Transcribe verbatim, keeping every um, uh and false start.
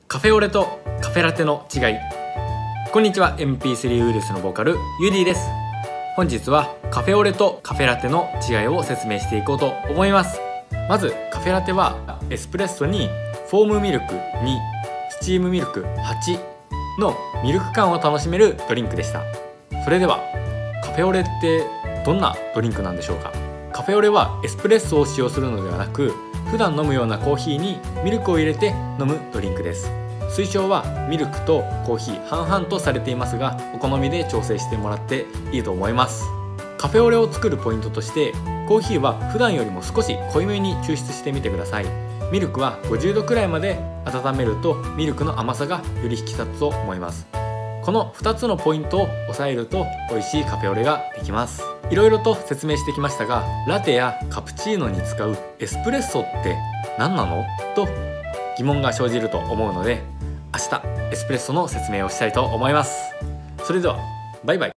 カフェオレとカフェラテの違い。こんにちは。 エムピースリー ウイルスのボーカルユーディです。本日はカフェオレとカフェラテの違いを説明していこうと思います。まずカフェラテはエスプレッソにフォームミルクに、スチームミルクはちのミルク感を楽しめるドリンクでした。それではカフェオレってどんなドリンクなんでしょうか。カフェオレはエスプレッソを使用するのではなく、普段飲むようなコーヒーにミルクを入れて飲むドリンクです。推奨はミルクとコーヒー半々とされていますが、お好みで調整してもらっていいと思います。カフェオレを作るポイントとして、コーヒーは普段よりも少し濃いめに抽出してみてください。ミルクはごじゅうどくらいまで温めるとミルクの甘さがより引き立つと思います。このふたつのポイントを押さえると美味しいカフェオレができます。いろいろと説明してきましたが、ラテやカプチーノに使うエスプレッソって何なのと疑問が生じると思うので、明日エスプレッソの説明をしたいと思います。それではバイバイ。